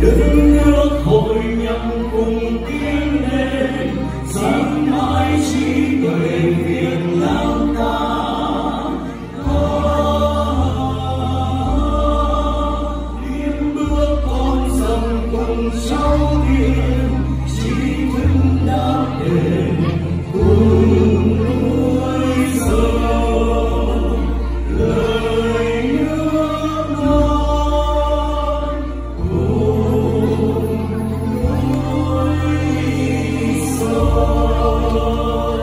những nước hội nhập cùng tiến lên, sáng mãi trí tuệ Việt Nam ta. Liên bước con sông cùng cháu tiên, trí thức đã đến cùng núi sông. Lời nước non cùng núi sông.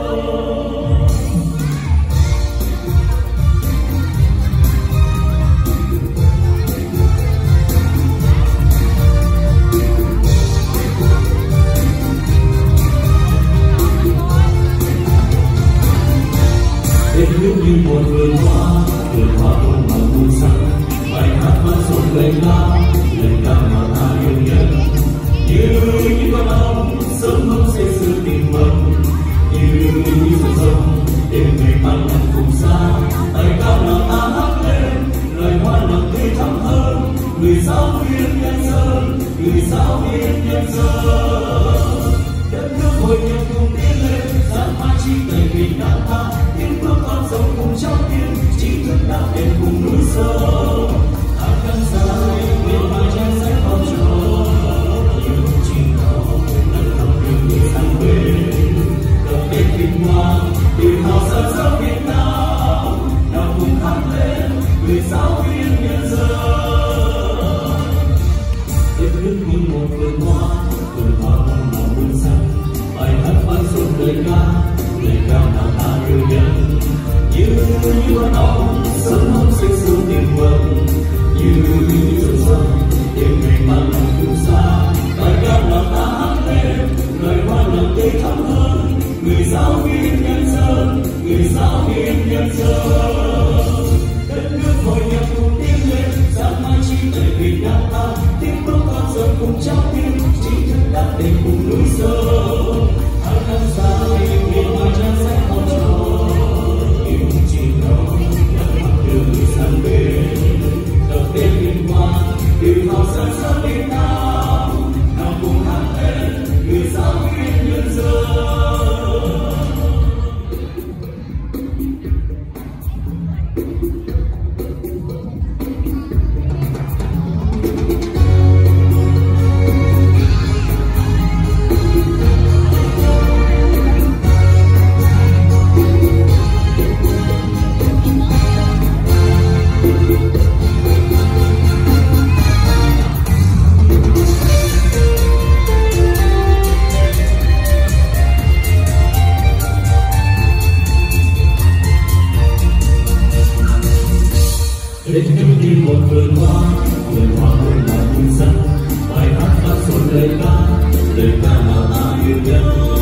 Đất nước như một vườn hoa không màu buồn xanh, bài hát vẫn rộn lên lá, lời ca mà ta yêu nhất. Như những con ong sớm hôm xây sự tình mộng, như những dòng sông đêm ngày mang nắng cùng xa. Bài ca nào ta hát lên, lời hoa nào tươi thắm hơn, người giáo viên nhân dân, người giáo viên nhân dân. Đất nước hội nhập cùng tiến lên, sáng mai trí tuệ Việt Nam ta. Tiếng bước con sông cùng cháu tiên, trí thức đã đến cùng núi sông. Thác căng dài miền mai trên sẽ phong trào, những chim đỏ nâng thầm đường người sang bên. Cờ tên vinh quang tự hào dân dân Việt Nam, nào cùng hát lên người giáo viên nhân dân. Đất nước như một vườn hoa không màu buồn xanh, bài hát vang rộn lời ca nào ta yêu nhất. Như con ong sớm hôm xây sương tìm vâng, như dòng sông đêm ngày mang nắng cùng xa. Bài ca nào ta hát lên, lời hoa nào tươi thắm hơn, người giáo viên nhân dân, người giáo viên nhân dân. Đất nước hội nhập cùng tiến lên, sáng mai trí tuệ Việt Nam ta. Tiếng bước con sông cùng cháu tiên, trí thức đã đến cùng núi sông. Thác căng dài miền mai trên sẽ phong trào, những chim đỏ nâng mặt đường người sang bên. Cờ tên vinh quang tự hào dân dân Việt Nam, nào cùng hát lên người giáo viên nhân dân. Đất nước như một vườn hoa không màu buồn xanh, bài hát vang rộn lời ca nào ta yêu nhất.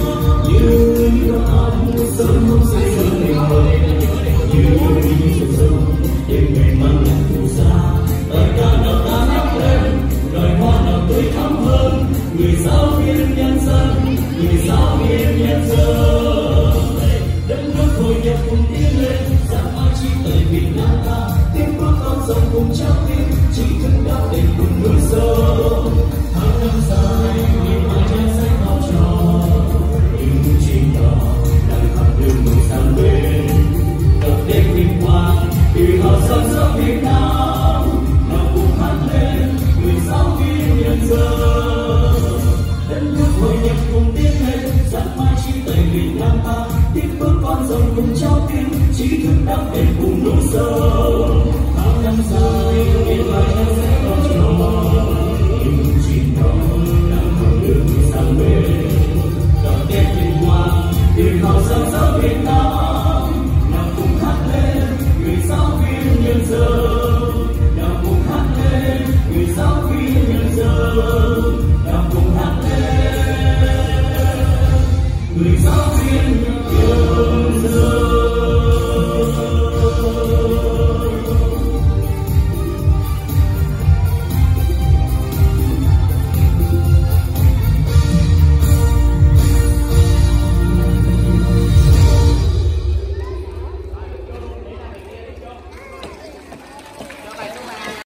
Như con ong sớm hôm xây sương tìm vâng, như dòng sông đêm ngày mang nắng cùng xa. Bài ca nào ta hát lên, lời hoa nào tươi thắm hơn, người giáo viên nhân dân, người giáo viên nhân dân. Đất nước hội nhập cùng tiến lên, sáng mai trí tuệ Việt Nam ta. Tiếng bước con sông cùng cháu tiên, trí thức đã đến cùng núi sông. Thác căng dài miền mai trên sẽ phong trào, những chim đỏ đang khắp đường người sang bên. Cờ tên vinh quang tự hào dân dân Việt Nam, nào cùng hát lên người giáo viên nhân dân. Đất nước hội nhập cùng tiến lên, sáng mai trí tuệ Việt Nam ta. Tiếng bước con sông cùng cháu tiên, trí thức đã đến cùng núi sông. Thác căng dài miền mai trên sẽ phong trào, những chim đỏ đang khắp đường người sang bên. Cờ tên vinh quang tự hào dân dân Việt Nam, nào cùng hát lên người giáo viên nhân dân. Nào cùng hát lên người giáo viên nhân dân, nào cùng hát lên người giáo viên.